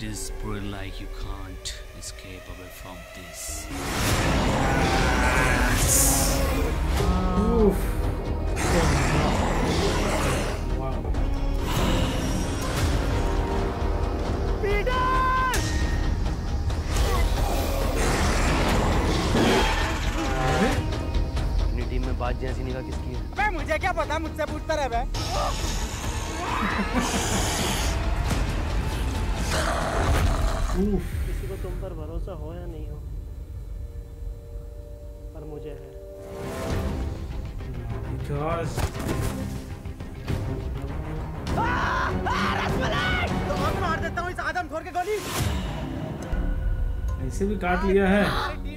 It is pretty like you can't escape away from this. Oof. अपनी team में बात जैसी निगाह किसकी है? अबे मुझे क्या पता, मुझसे पूछता रहे बे। किसी को तुम पर भरोसा हो या नहीं हो, पर मुझे है। तो मार देता हूँ इस आदमखोर के गोली। ऐसे भी काट लिया है।